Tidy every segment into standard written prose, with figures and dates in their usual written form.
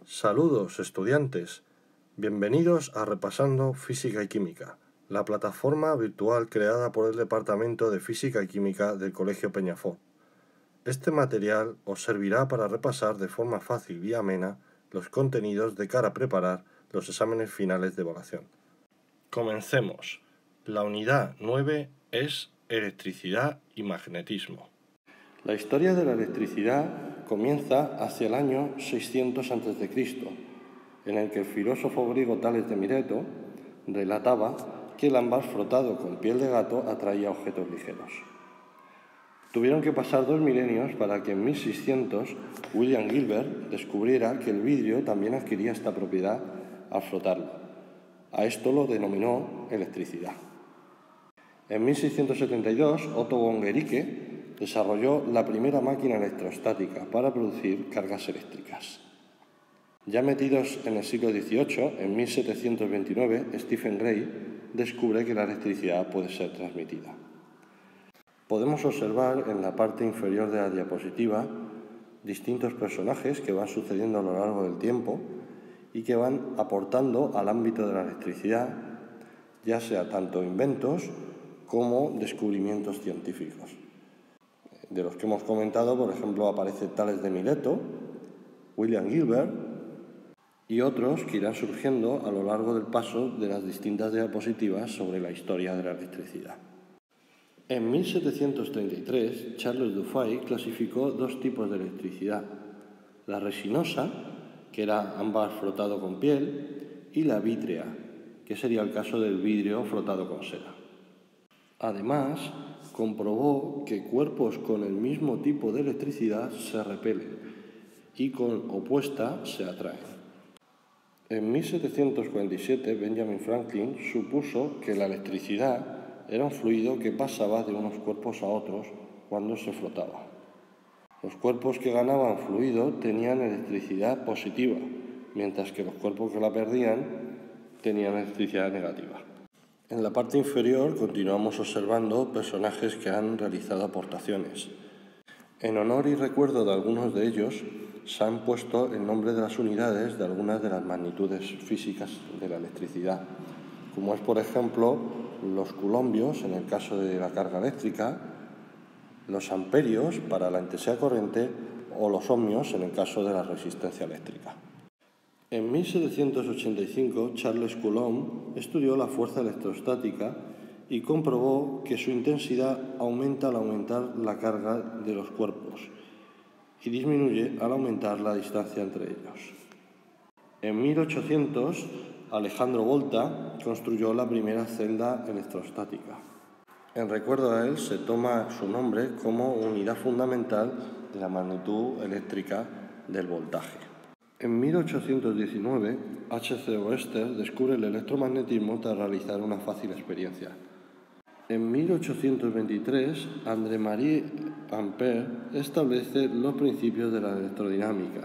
Saludos, estudiantes. Bienvenidos a Repasando Física y Química, la plataforma virtual creada por el Departamento de Física y Química del Colegio Peñafort. Este material os servirá para repasar de forma fácil y amena los contenidos de cara a preparar los exámenes finales de evaluación. Comencemos. La unidad 9 es electricidad y magnetismo. La historia de la electricidad comienza hacia el año 600 a.C., en el que el filósofo griego Tales de Mileto relataba que el ámbar frotado con piel de gato atraía objetos ligeros. Tuvieron que pasar 2 milenios para que en 1600 William Gilbert descubriera que el vidrio también adquiría esta propiedad al frotarlo. A esto lo denominó electricidad. En 1672, Otto von Guericke desarrolló la primera máquina electrostática para producir cargas eléctricas. Ya metidos en el siglo XVIII, en 1729, Stephen Gray descubre que la electricidad puede ser transmitida. Podemos observar en la parte inferior de la diapositiva distintos personajes que van sucediendo a lo largo del tiempo y que van aportando al ámbito de la electricidad, ya sea tanto inventos como descubrimientos científicos. De los que hemos comentado, por ejemplo, aparece Tales de Mileto, William Gilbert y otros que irán surgiendo a lo largo del paso de las distintas diapositivas sobre la historia de la electricidad. En 1733, Charles Dufay clasificó 2 tipos de electricidad: la resinosa, que era ámbar frotado con piel, y la vítrea, que sería el caso del vidrio frotado con seda. Además, comprobó que cuerpos con el mismo tipo de electricidad se repelen y con opuesta se atraen. En 1747, Benjamin Franklin supuso que la electricidad era un fluido que pasaba de unos cuerpos a otros cuando se frotaba. Los cuerpos que ganaban fluido tenían electricidad positiva, mientras que los cuerpos que la perdían tenían electricidad negativa. En la parte inferior continuamos observando personajes que han realizado aportaciones. En honor y recuerdo de algunos de ellos, se han puesto el nombre de las unidades de algunas de las magnitudes físicas de la electricidad, como es, por ejemplo, los coulombios en el caso de la carga eléctrica, los amperios para la intensidad corriente o los ohmios en el caso de la resistencia eléctrica. En 1785, Charles Coulomb estudió la fuerza electrostática y comprobó que su intensidad aumenta al aumentar la carga de los cuerpos y disminuye al aumentar la distancia entre ellos. En 1800, Alejandro Volta construyó la primera celda electrostática. En recuerdo a él se toma su nombre como unidad fundamental de la magnitud eléctrica del voltaje. En 1819, H.C. Oester descubre el electromagnetismo tras realizar una fácil experiencia. En 1823, André-Marie Ampère establece los principios de la electrodinámica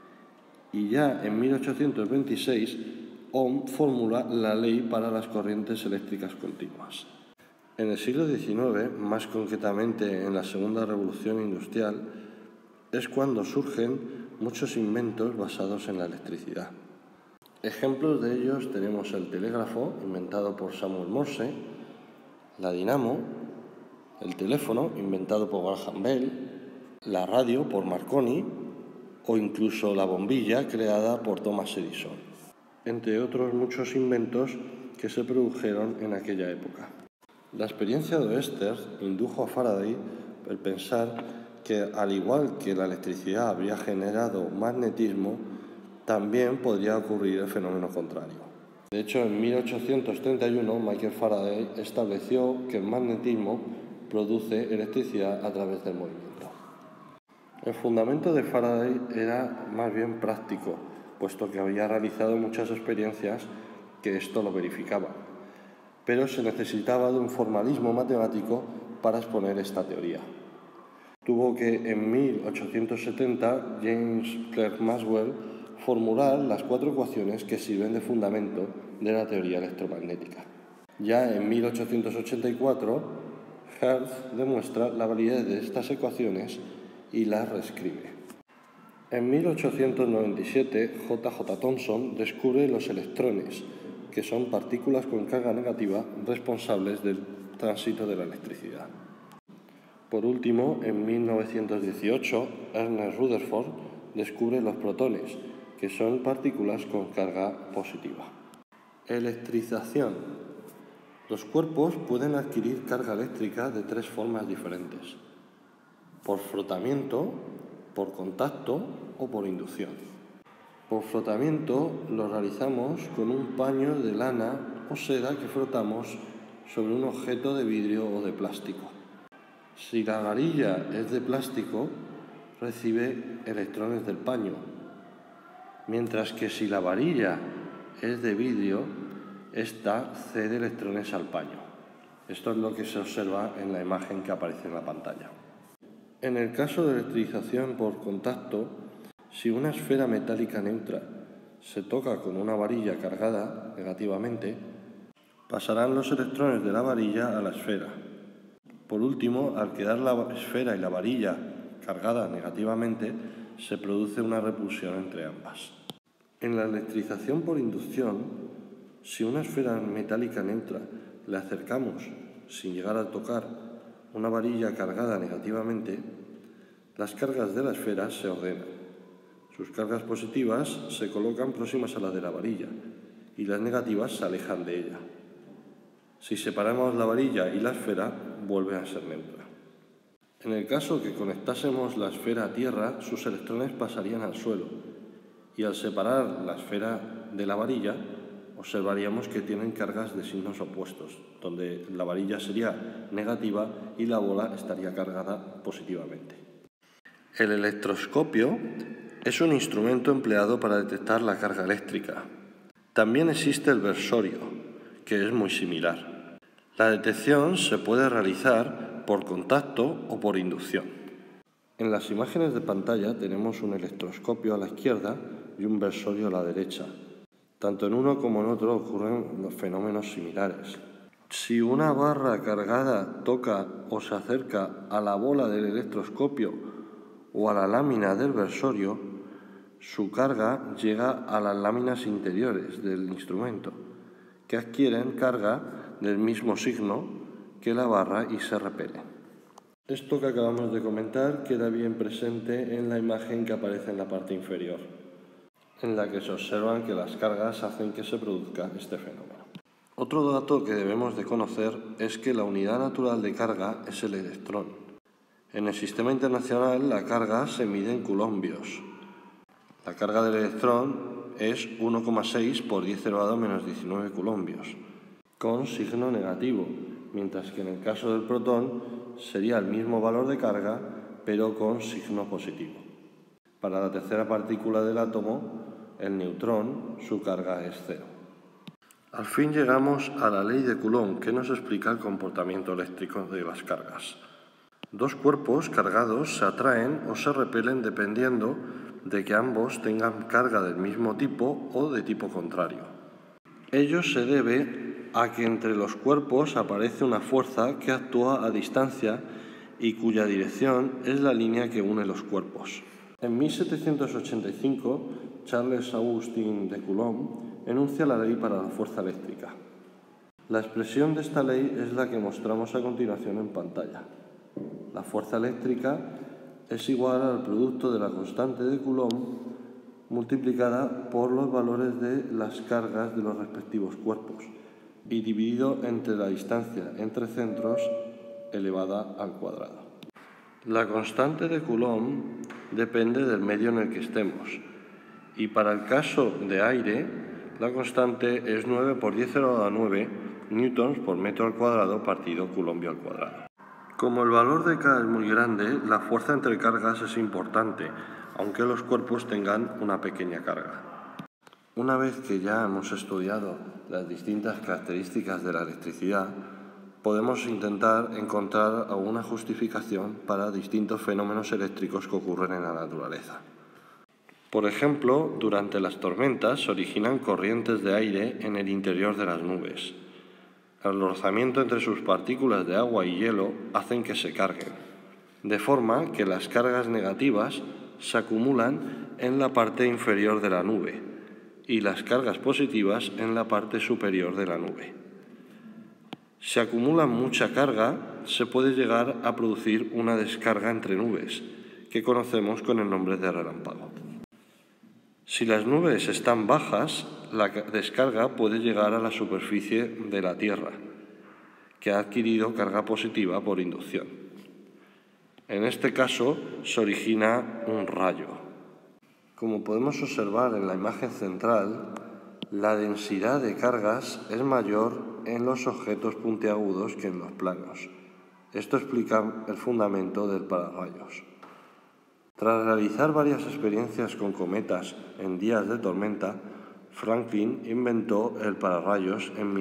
y ya en 1826 Ohm formula la ley para las corrientes eléctricas continuas. En el siglo XIX, más concretamente en la Segunda Revolución Industrial, es cuando surgen muchos inventos basados en la electricidad. Ejemplos de ellos tenemos el telégrafo, inventado por Samuel Morse, la dinamo, el teléfono, inventado por Graham Bell, la radio por Marconi o incluso la bombilla, creada por Thomas Edison, entre otros muchos inventos que se produjeron en aquella época. La experiencia de Oester indujo a Faraday el pensar que, al igual que la electricidad habría generado magnetismo, también podría ocurrir el fenómeno contrario. De hecho, en 1831, Michael Faraday estableció que el magnetismo produce electricidad a través del movimiento. El fundamento de Faraday era más bien práctico, puesto que había realizado muchas experiencias que esto lo verificaban, pero se necesitaba de un formalismo matemático para exponer esta teoría. Tuvo que, en 1870, James Clerk Maxwell formular las 4 ecuaciones que sirven de fundamento de la teoría electromagnética. Ya en 1884, Hertz demuestra la validez de estas ecuaciones y las reescribe. En 1897, J.J. Thomson descubre los electrones, que son partículas con carga negativa responsables del tránsito de la electricidad. Por último, en 1918, Ernest Rutherford descubre los protones, que son partículas con carga positiva. Electrización. Los cuerpos pueden adquirir carga eléctrica de tres formas diferentes: por frotamiento, por contacto o por inducción. Por frotamiento lo realizamos con un paño de lana o seda que frotamos sobre un objeto de vidrio o de plástico. Si la varilla es de plástico, recibe electrones del paño, mientras que si la varilla es de vidrio, ésta cede electrones al paño. Esto es lo que se observa en la imagen que aparece en la pantalla. En el caso de electrización por contacto, si una esfera metálica neutra se toca con una varilla cargada negativamente, pasarán los electrones de la varilla a la esfera. Por último, al quedar la esfera y la varilla cargada negativamente, se produce una repulsión entre ambas. En la electrización por inducción, si una esfera metálica neutra le acercamos sin llegar a tocar una varilla cargada negativamente, las cargas de la esfera se ordenan. Sus cargas positivas se colocan próximas a las de la varilla y las negativas se alejan de ella. Si separamos la varilla y la esfera, vuelve a ser neutra. En el caso que conectásemos la esfera a tierra, sus electrones pasarían al suelo, y al separar la esfera de la varilla, observaríamos que tienen cargas de signos opuestos, donde la varilla sería negativa y la bola estaría cargada positivamente. El electroscopio es un instrumento empleado para detectar la carga eléctrica. También existe el versorio, que es muy similar. La detección se puede realizar por contacto o por inducción. En las imágenes de pantalla tenemos un electroscopio a la izquierda y un versorio a la derecha. Tanto en uno como en otro ocurren los fenómenos similares. Si una barra cargada toca o se acerca a la bola del electroscopio o a la lámina del versorio, su carga llega a las láminas interiores del instrumento, que adquieren carga del mismo signo que la barra y se repelen. Esto que acabamos de comentar queda bien presente en la imagen que aparece en la parte inferior, en la que se observan que las cargas hacen que se produzca este fenómeno. Otro dato que debemos de conocer es que la unidad natural de carga es el electrón. En el sistema internacional la carga se mide en coulombios. La carga del electrón es 1,6 por 10 elevado a menos 19 coulombios, con signo negativo, mientras que en el caso del protón sería el mismo valor de carga, pero con signo positivo. Para la tercera partícula del átomo, el neutrón, su carga es cero. Al fin llegamos a la ley de Coulomb, que nos explica el comportamiento eléctrico de las cargas. Dos cuerpos cargados se atraen o se repelen dependiendo de que ambos tengan carga del mismo tipo o de tipo contrario. Ello se debe a que entre los cuerpos aparece una fuerza que actúa a distancia y cuya dirección es la línea que une los cuerpos. En 1785, Charles Augustin de Coulomb enuncia la ley para la fuerza eléctrica. La expresión de esta ley es la que mostramos a continuación en pantalla. La fuerza eléctrica es igual al producto de la constante de Coulomb multiplicada por los valores de las cargas de los respectivos cuerpos y dividido entre la distancia entre centros elevada al cuadrado. La constante de Coulomb depende del medio en el que estemos, y para el caso de aire, la constante es 9 por 10 elevado a 9 newtons por metro al cuadrado partido coulombio al cuadrado. Como el valor de K es muy grande, la fuerza entre cargas es importante, aunque los cuerpos tengan una pequeña carga. Una vez que ya hemos estudiado las distintas características de la electricidad, podemos intentar encontrar alguna justificación para distintos fenómenos eléctricos que ocurren en la naturaleza. Por ejemplo, durante las tormentas se originan corrientes de aire en el interior de las nubes. El rozamiento entre sus partículas de agua y hielo hacen que se carguen, de forma que las cargas negativas se acumulan en la parte inferior de la nube y las cargas positivas en la parte superior de la nube. Si acumula mucha carga, se puede llegar a producir una descarga entre nubes, que conocemos con el nombre de relámpago. Si las nubes están bajas, la descarga puede llegar a la superficie de la Tierra, que ha adquirido carga positiva por inducción. En este caso, se origina un rayo. Como podemos observar en la imagen central, la densidad de cargas es mayor en los objetos puntiagudos que en los planos. Esto explica el fundamento del pararrayos. Tras realizar varias experiencias con cometas en días de tormenta, Franklin inventó el pararrayos en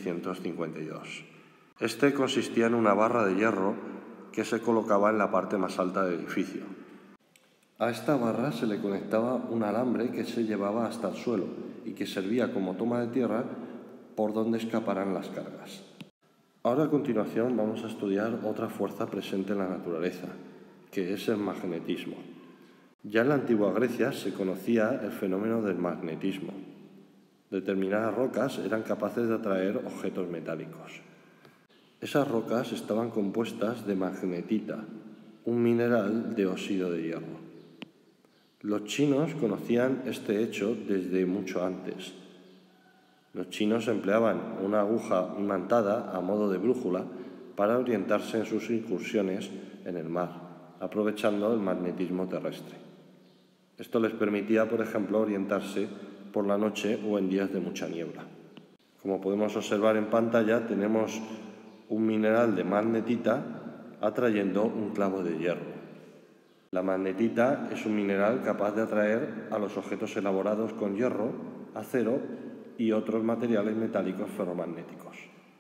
1752. Este consistía en una barra de hierro que se colocaba en la parte más alta del edificio. A esta barra se le conectaba un alambre que se llevaba hasta el suelo y que servía como toma de tierra por donde escaparan las cargas. Ahora a continuación vamos a estudiar otra fuerza presente en la naturaleza, que es el magnetismo. Ya en la antigua Grecia se conocía el fenómeno del magnetismo. Determinadas rocas eran capaces de atraer objetos metálicos. Esas rocas estaban compuestas de magnetita, un mineral de óxido de hierro. Los chinos conocían este hecho desde mucho antes. Los chinos empleaban una aguja imantada a modo de brújula para orientarse en sus incursiones en el mar, aprovechando el magnetismo terrestre. Esto les permitía, por ejemplo, orientarse por la noche o en días de mucha niebla. Como podemos observar en pantalla, tenemos un mineral de magnetita atrayendo un clavo de hierro. La magnetita es un mineral capaz de atraer a los objetos elaborados con hierro, acero y otros materiales metálicos ferromagnéticos.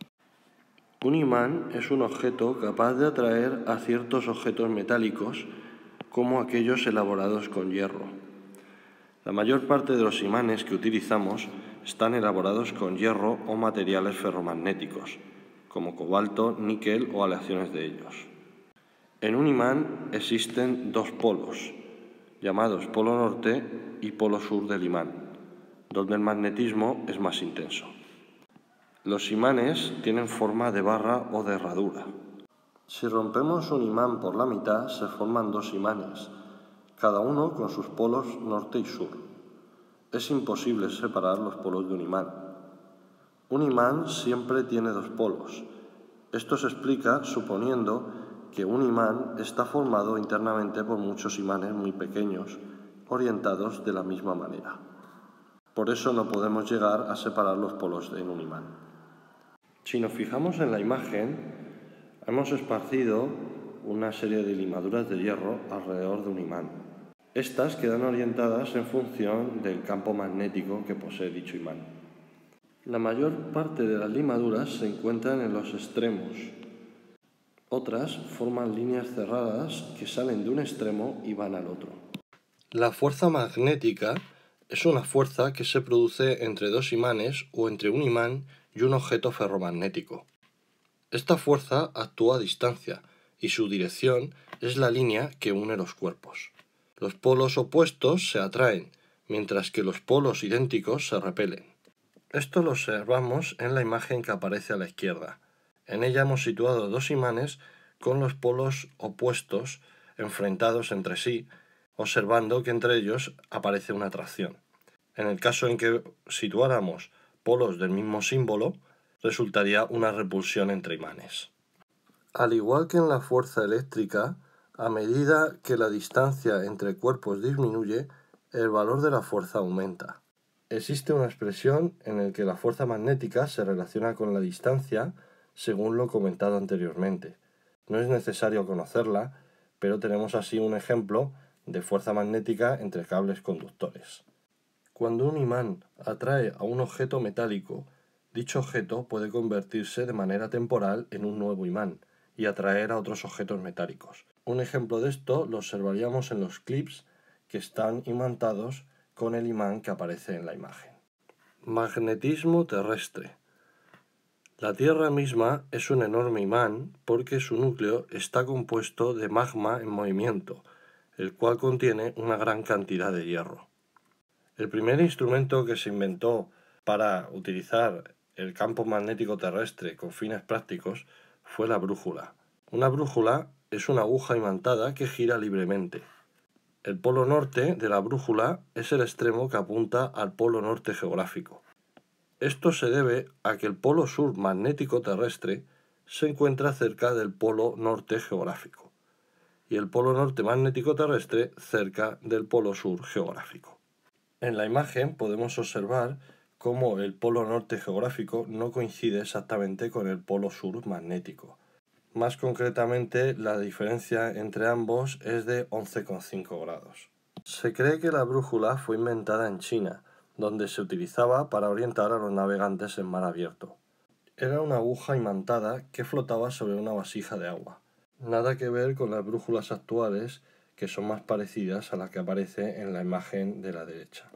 Un imán es un objeto capaz de atraer a ciertos objetos metálicos como aquellos elaborados con hierro. La mayor parte de los imanes que utilizamos están elaborados con hierro o materiales ferromagnéticos, como cobalto, níquel o aleaciones de ellos. En un imán existen dos polos, llamados polo norte y polo sur del imán, donde el magnetismo es más intenso. Los imanes tienen forma de barra o de herradura. Si rompemos un imán por la mitad, se forman dos imanes, cada uno con sus polos norte y sur. Es imposible separar los polos de un imán. Un imán siempre tiene dos polos. Esto se explica suponiendo que un imán está formado internamente por muchos imanes muy pequeños, orientados de la misma manera. Por eso no podemos llegar a separar los polos en un imán. Si nos fijamos en la imagen, hemos esparcido una serie de limaduras de hierro alrededor de un imán. Estas quedan orientadas en función del campo magnético que posee dicho imán. La mayor parte de las limaduras se encuentran en los extremos. Otras forman líneas cerradas que salen de un extremo y van al otro. La fuerza magnética es una fuerza que se produce entre dos imanes o entre un imán y un objeto ferromagnético. Esta fuerza actúa a distancia y su dirección es la línea que une los cuerpos. Los polos opuestos se atraen, mientras que los polos idénticos se repelen. Esto lo observamos en la imagen que aparece a la izquierda. En ella hemos situado dos imanes con los polos opuestos enfrentados entre sí, observando que entre ellos aparece una atracción. En el caso en que situáramos polos del mismo símbolo, resultaría una repulsión entre imanes. Al igual que en la fuerza eléctrica, a medida que la distancia entre cuerpos disminuye, el valor de la fuerza aumenta. Existe una expresión en la que la fuerza magnética se relaciona con la distancia, según lo comentado anteriormente. No es necesario conocerla, pero tenemos así un ejemplo de fuerza magnética entre cables conductores. Cuando un imán atrae a un objeto metálico, dicho objeto puede convertirse de manera temporal en un nuevo imán y atraer a otros objetos metálicos. Un ejemplo de esto lo observaríamos en los clips que están imantados con el imán que aparece en la imagen. Magnetismo terrestre. La Tierra misma es un enorme imán porque su núcleo está compuesto de magma en movimiento, el cual contiene una gran cantidad de hierro. El primer instrumento que se inventó para utilizar el campo magnético terrestre con fines prácticos fue la brújula. Una brújula es una aguja imantada que gira libremente. El polo norte de la brújula es el extremo que apunta al polo norte geográfico. Esto se debe a que el polo sur magnético terrestre se encuentra cerca del polo norte geográfico y el polo norte magnético terrestre cerca del polo sur geográfico. En la imagen podemos observar cómo el polo norte geográfico no coincide exactamente con el polo sur magnético. Más concretamente, la diferencia entre ambos es de 11,5 grados. Se cree que la brújula fue inventada en China, donde se utilizaba para orientar a los navegantes en mar abierto. Era una aguja imantada que flotaba sobre una vasija de agua. Nada que ver con las brújulas actuales, que son más parecidas a la que aparece en la imagen de la derecha.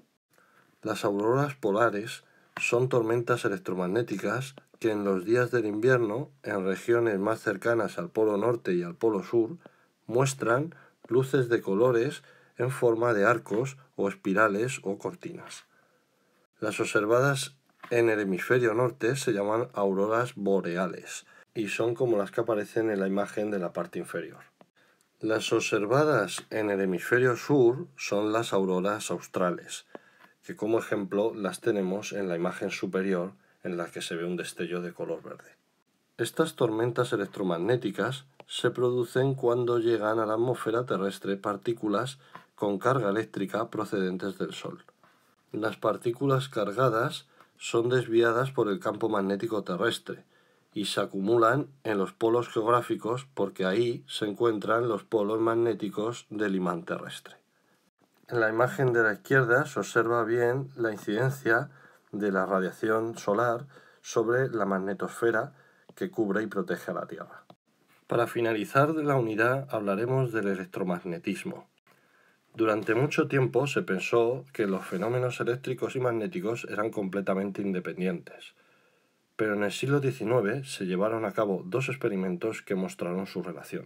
Las auroras polares son tormentas electromagnéticas que en los días del invierno, en regiones más cercanas al polo norte y al polo sur, muestran luces de colores en forma de arcos o espirales o cortinas. Las observadas en el hemisferio norte se llaman auroras boreales y son como las que aparecen en la imagen de la parte inferior. Las observadas en el hemisferio sur son las auroras australes, que como ejemplo las tenemos en la imagen superior en la que se ve un destello de color verde. Estas tormentas electromagnéticas se producen cuando llegan a la atmósfera terrestre partículas con carga eléctrica procedentes del Sol. Las partículas cargadas son desviadas por el campo magnético terrestre y se acumulan en los polos geográficos porque ahí se encuentran los polos magnéticos del imán terrestre. En la imagen de la izquierda se observa bien la incidencia de la radiación solar sobre la magnetosfera que cubre y protege a la Tierra. Para finalizar la unidad hablaremos del electromagnetismo. Durante mucho tiempo se pensó que los fenómenos eléctricos y magnéticos eran completamente independientes, pero en el siglo XIX se llevaron a cabo dos experimentos que mostraron su relación.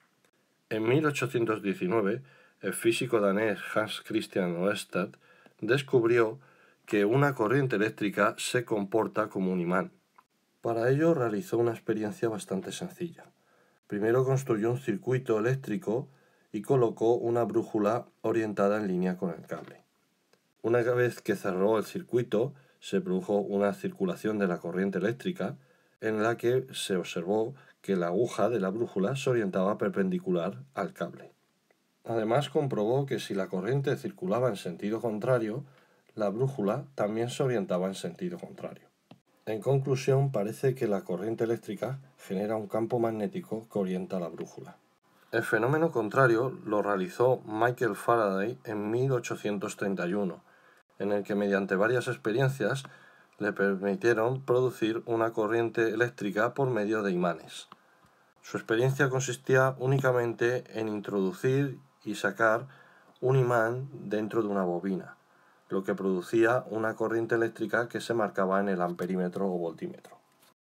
En 1819, el físico danés Hans Christian Oersted descubrió que una corriente eléctrica se comporta como un imán. Para ello realizó una experiencia bastante sencilla. Primero construyó un circuito eléctrico y colocó una brújula orientada en línea con el cable. Una vez que cerró el circuito, se produjo una circulación de la corriente eléctrica en la que se observó que la aguja de la brújula se orientaba perpendicular al cable. Además comprobó que si la corriente circulaba en sentido contrario, la brújula también se orientaba en sentido contrario. En conclusión, parece que la corriente eléctrica genera un campo magnético que orienta la brújula. El fenómeno contrario lo realizó Michael Faraday en 1831, en el que mediante varias experiencias le permitieron producir una corriente eléctrica por medio de imanes. Su experiencia consistía únicamente en introducir y sacar un imán dentro de una bobina, lo que producía una corriente eléctrica que se marcaba en el amperímetro o voltímetro.